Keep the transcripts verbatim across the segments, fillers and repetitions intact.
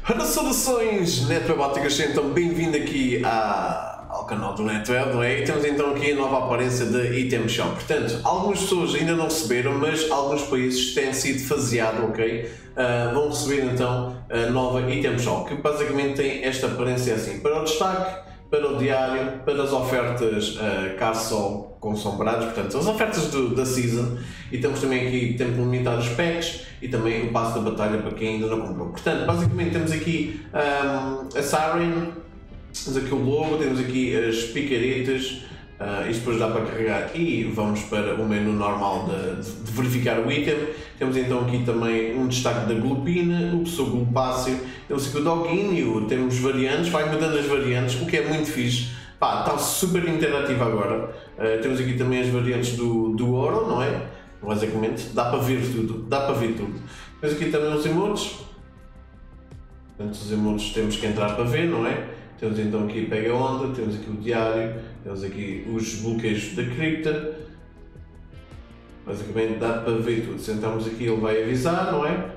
Ora, saudações netwebóticas, sejam bem-vindos aqui à, ao canal do Netweb, não é? E temos então aqui a nova aparência da Item Shop. Portanto, algumas pessoas ainda não receberam, mas alguns países têm sido faseado, ok? Uh, vão receber então a nova Item Shop, que basicamente tem esta aparência assim, para o destaque, para o diário, para as ofertas uh, caça consombrados, portanto, as ofertas do, da Season, e temos também aqui tempo limitado os packs e também o passo da batalha para quem ainda não comprou. Portanto, basicamente temos aqui um, a Siren, temos aqui o logo, temos aqui as picaretas, uh, isto depois dá para carregar e vamos para o menu normal de, de, de verificar o item. Temos então aqui também um destaque da Glupina, o Pessoa Glupáceo, temos aqui o Doguinho, temos variantes, vai mudando as variantes, o que é muito fixe. Pá, está super interativo agora. Uh, temos aqui também as variantes do, do ouro, não é? Basicamente, dá para ver tudo, dá para ver tudo. Temos aqui também os emotes. Portanto, os emotes temos que entrar para ver, não é? Temos então aqui Pega Onda, temos aqui o diário, temos aqui os bloqueios da cripta. Basicamente dá para ver tudo. Se entrarmos aqui ele vai avisar, não é?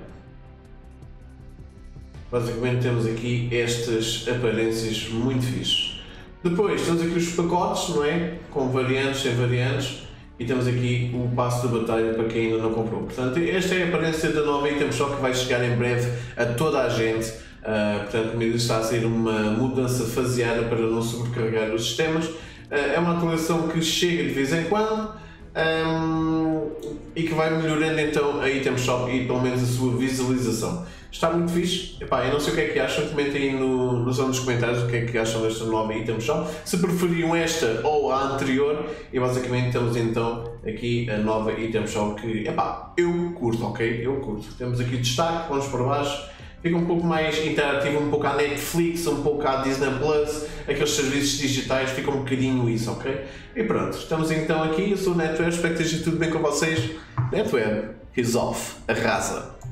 Basicamente temos aqui estas aparências muito fixes. Depois temos aqui os pacotes, não é? Com variantes, sem variantes. E temos aqui o passo da batalha para quem ainda não comprou. Portanto, esta é a aparência da nova Item Shop que vai chegar em breve a toda a gente. Uh, portanto, como está a ser uma mudança faseada para não sobrecarregar os sistemas. Uh, é uma atualização que chega de vez em quando um, e que vai melhorando então a Item Shop e pelo menos a sua visualização. Está muito fixe. Epá, eu não sei o que é que acham, comentem aí no, na zona dos comentários o que é que acham desta nova Item Shop, se preferiam esta ou a anterior, e basicamente temos então aqui a nova Item Shop que, epá, eu curto, ok? Eu curto. Temos aqui o destaque, vamos para baixo, fica um pouco mais interativo, um pouco à Netflix, um pouco à Disney Plus, aqueles serviços digitais, fica um bocadinho isso, ok? E pronto, estamos então aqui, eu sou o Netweb, espero que esteja tudo bem com vocês. Netweb is off, arrasa!